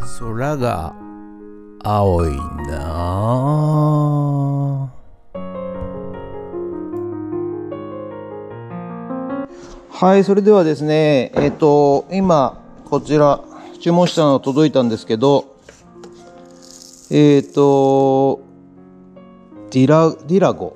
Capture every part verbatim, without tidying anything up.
空が青いな。はい、それではですね、えっと、今、こちら、注文したの届いたんですけど、えっと、ディラ、ディラゴ。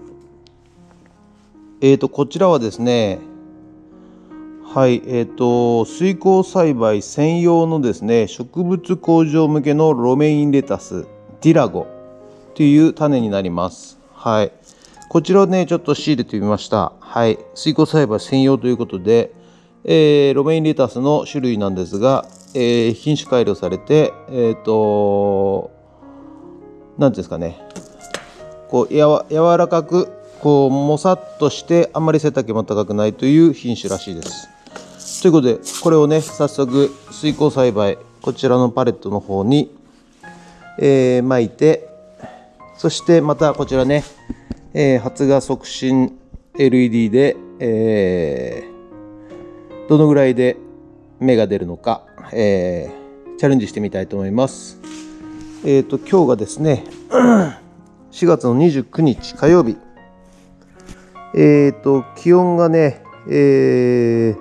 えっと、こちらはですね、はい、えっと、水耕栽培専用のですね、植物工場向けのロメインレタス、ディラゴという種になります。はい。こちらをね、ちょっと仕入れてみました。はい。水耕栽培専用ということで、えー、ロメインレタスの種類なんですが、えー、品種改良されて、えっと、なんていうんですかね、こうやわ柔らかく、こうもさっとして、あんまり背丈も高くないという品種らしいです。ということで、これをね、早速、水耕栽培、こちらのパレットの方に、えー、巻いて、そしてまたこちらね、えー、発芽促進 エルイーディー で、えー、どのぐらいで芽が出るのか、えー、チャレンジしてみたいと思います。えっと、今日がですね、しがつのにじゅうくにち火曜日。えっと、気温がね、えー、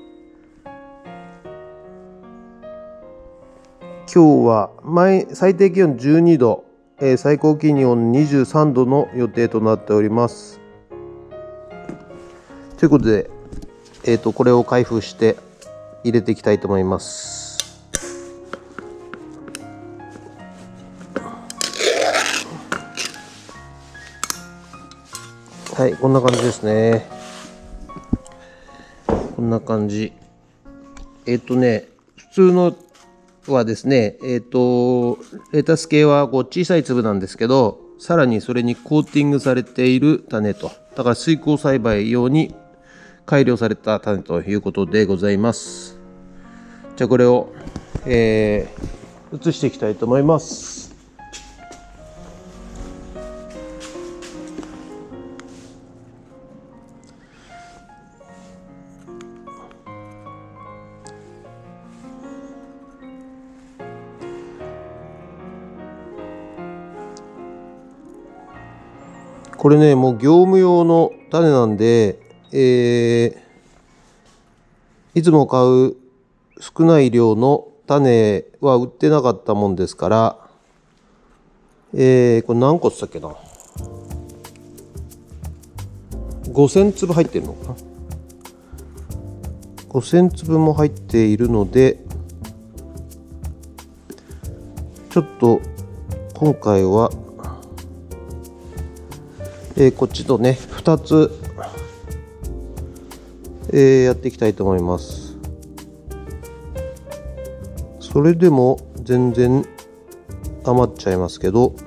今日は前最低気温じゅうにど、えー、最高気温にじゅうさんどの予定となっております。ということで、えーと、これを開封して入れていきたいと思います。はい、こんな感じですね。こんな感じ。えっ、ー、とね、普通のはですね、えっ、ー、と、レタス系はこう小さい粒なんですけど、さらにそれにコーティングされている種と、だから水耕栽培用に改良された種ということでございます。じゃあこれを、えー、移していきたいと思います。これね、もう業務用の種なんで、えー、いつも買う少ない量の種は売ってなかったもんですから、えー、これ何個って言ったっけな、ごせんつぶ入ってるのかな、ごせんつぶも入っているので、ちょっと今回はえー、こっちとねふたつ、えー、やっていきたいと思います。それでも全然余っちゃいますけど、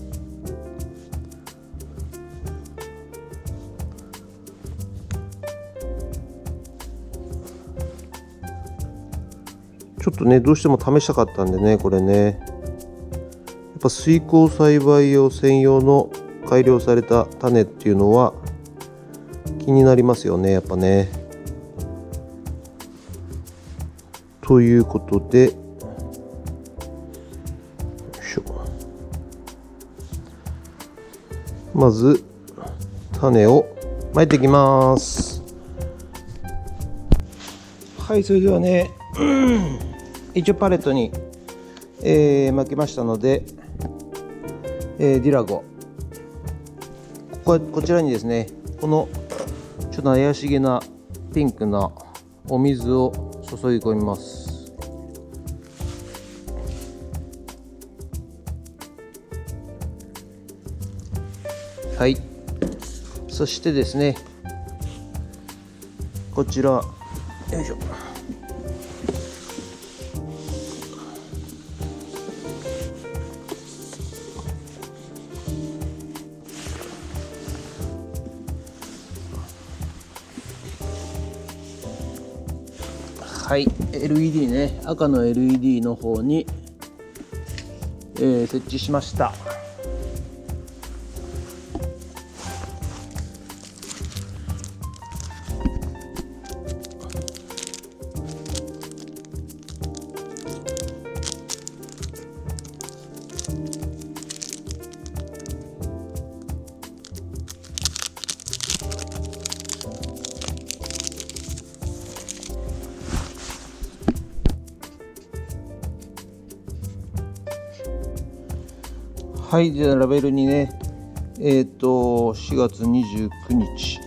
ちょっとねどうしても試したかったんでね、これねやっぱ水耕栽培用専用の改良された種っていうのは気になりますよね、やっぱね。ということで、よいしょ、まず種をまいていきます。はい、それではね一応パレットに、えー、巻きましたので、えー、ディラゴ、こ, こちらにですね、このちょっと怪しげなピンクなお水を注ぎ込みます。はい、そしてですね、こちら、よいしょ、はい、エルイーディー ね、赤の エルイーディー の方に、えー、設置しました。 はい、じゃあラベルにね、えっと、しがつにじゅうくにち、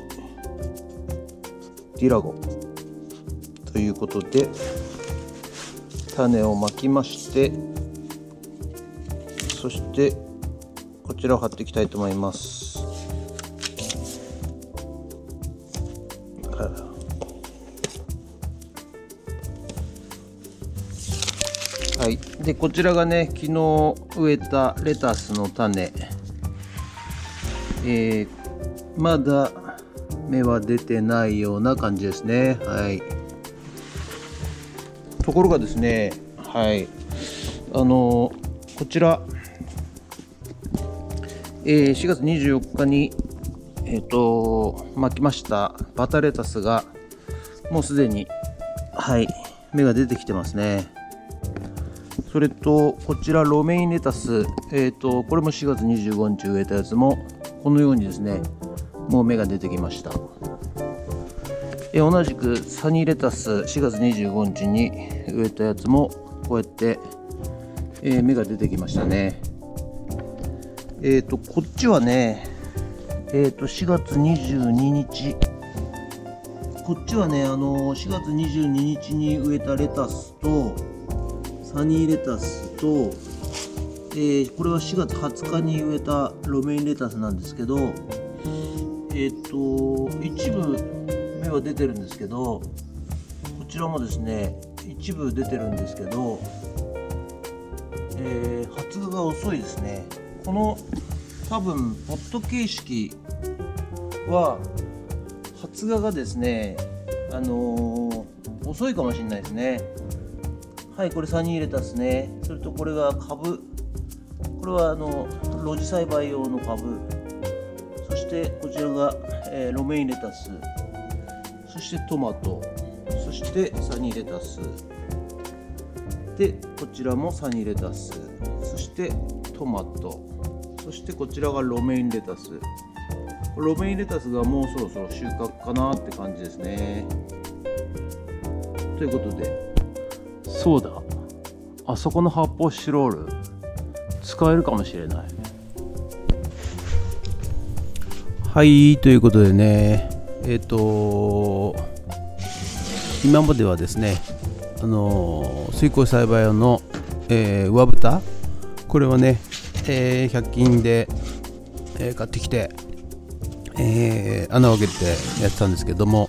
ディラゴということで、種をまきまして、そしてこちらを貼っていきたいと思います。はい、でこちらがね、昨日植えたレタスの種、えー、まだ芽は出てないような感じですね。はい、ところがですね、はい、あのこちら、えー、しがつにじゅうよっかに、えー、と巻きましたバターレタスがもうすでに、はい、芽が出てきてますね。それとこちらロメインレタス、えー、とこれもしがつにじゅうごにち植えたやつもこのようにですね、もう芽が出てきました。えー、同じくサニーレタスしがつにじゅうごにちに植えたやつもこうやって、えー、芽が出てきましたね。えー、とこっちはね、えー、としがつにじゅうににち、こっちはね、あのー、しがつにじゅうににちに植えたレタスとサニーレタスと、えー、これはしがつはつかに植えたロメインレタスなんですけど、えっと一部芽は出てるんですけど、こちらもですね一部出てるんですけど、えー、発芽が遅いですね。この多分ポット形式は発芽がですね、あのー、遅いかもしれないですね。はい、これサニーレタスね。それとこれが株、これはあの露地栽培用の株、そしてこちらが、えー、ロメインレタス、そしてトマト、そしてサニーレタスで、こちらもサニーレタス、そしてトマト、そしてこちらがロメインレタス。ロメインレタスがもうそろそろ収穫かなって感じですね。ということで、そうだ、あそこの発泡スチロール使えるかもしれない。はい、ということでね、えっと今まではですね、あの水耕栽培用の、えー、上蓋、これをね、えー、ひゃく均で、えー、買ってきて、えー、穴を開けてやってたんですけども、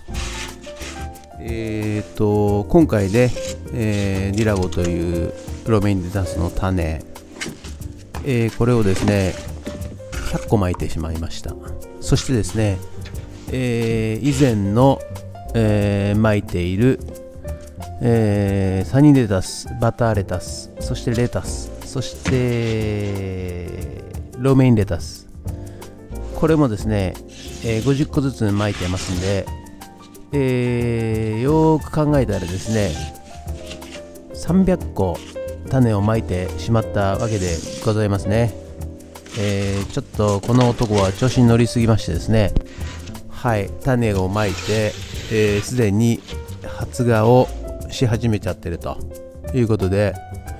えー、と今回で、えー、ディラゴというロメインレタスの種、えー、これをですねひゃっこ巻いてしまいました。そしてですね、えー、以前の、えー、巻いている、えー、サニーレタス、バターレタス、そしてレタス、そしてロメインレタス、これもですね、えー、ごじゅっこずつ巻いてますんで、えー、よーく考えたらですね、さんびゃっこ種をまいてしまったわけでございますね。えー、ちょっとこの男は調子に乗りすぎましてですね、はい、種をまいてすで、えー、に発芽をし始めちゃってるということで、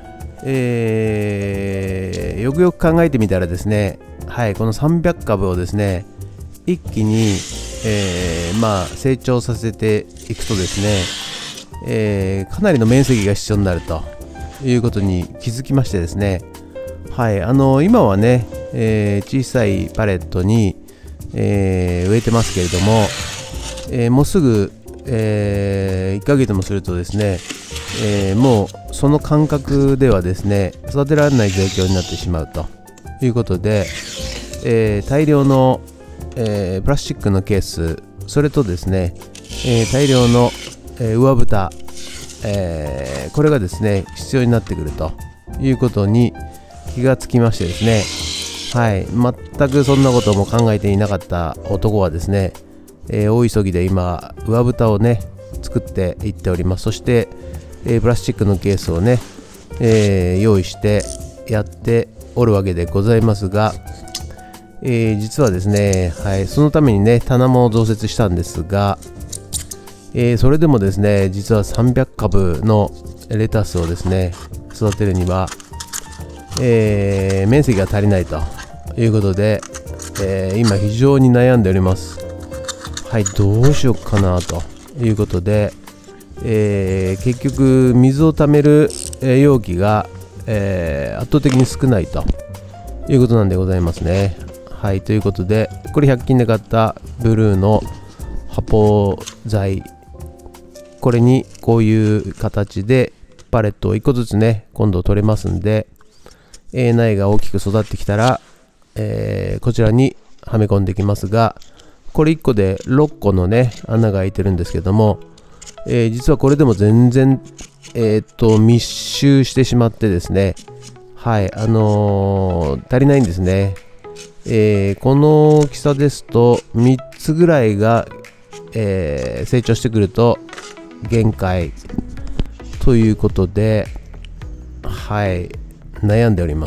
えー、よくよく考えてみたらですね、はい、このさんびゃくかぶをですね一気に、えー、まあ成長させていくとですね、えー、かなりの面積が必要になるということに気づきましてですね、はい、あの今はね、えー、小さいパレットに、えー、植えてますけれども、えー、もうすぐ、えー、いっかげつもするとですね、えー、もうその感覚ではですね育てられない状況になってしまうということで、えー、大量の、えー、プラスチックのケース、それとですね、えー、大量の、えー、上蓋、えー、これがですね必要になってくるということに気がつきましてですね、はい、全くそんなことも考えていなかった男はですね、えー、大急ぎで今上蓋をね作っていっております。そして、えー、プラスチックのケースをね、えー、用意してやっておるわけでございますが、えー、実はですね、はい、そのためにね棚も増設したんですが、えー、それでもですね実はさんびゃくかぶのレタスをですね育てるには、 えー、面積が足りないということで、えー、今非常に悩んでおります。はい、どうしようかなということで、えー、結局水をためる容器が、えー、圧倒的に少ないということなんでございますね。はい、ということで、これひゃく均で買ったブルーの発泡材、これにこういう形でパレットをいっこずつね、今度取れますんで、えー、苗が大きく育ってきたら、えー、こちらにはめ込んでいきますが、これいっこでろっこのね穴が開いてるんですけども、えー、実はこれでも全然、えー、っと密集してしまってですね、はいあのー、足りないんですね。えー、この大きさですとみっつぐらいが、えー、成長してくると限界ということで、はい悩んでおります。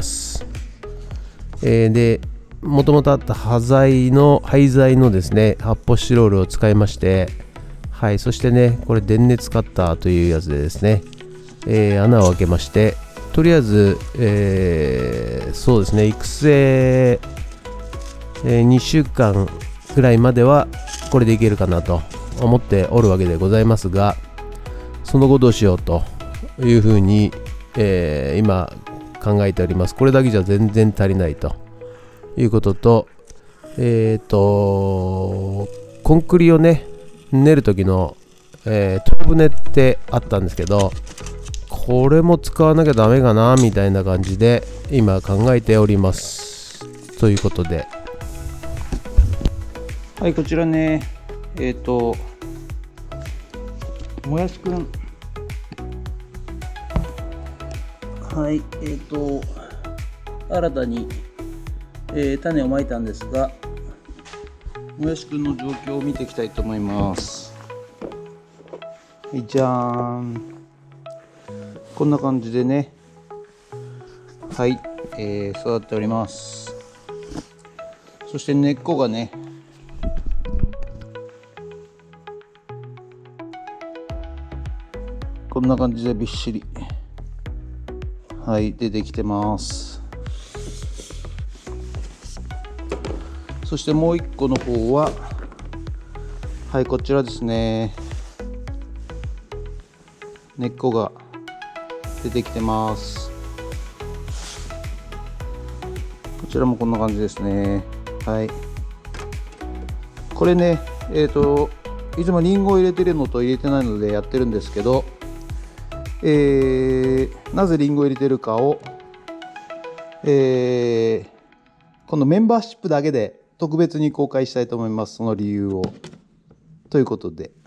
えー、でもともとあった端材の廃材のですね発泡スチロールを使いまして、はい、そしてねこれ電熱カッターというやつでですね、えー、穴を開けまして、とりあえず、えー、そうですね育成、えー、にしゅうかんぐらいまではこれでいけるかなと思っておるわけでございますが、その後どうしようというふうに、えー、今考えております。これだけじゃ全然足りないということと、えっ、ー、とコンクリをね練る時の、えー、頭船ってあったんですけど、これも使わなきゃダメかなみたいな感じで今考えておりますということで、 はい、こちらねえっ、ー、ともやしくん、はいえっ、ー、と新たにえー、種をまいたんですが、もやしくんの状況を見ていきたいと思います。はい、じゃーん、こんな感じでね、はい、えー、育っております。そして根っこがねこんな感じでびっしり、はい出てきてます。そしてもう一個の方は、はいこちらですね、根っこが出てきてます。こちらもこんな感じですね。はいこれねえっ、ー、といつもリンゴを入れてるのと入れてないのでやってるんですけど、えー、なぜリンゴを入れてるかを、えー、このメンバーシップだけで特別に公開したいと思います。その理由をということで。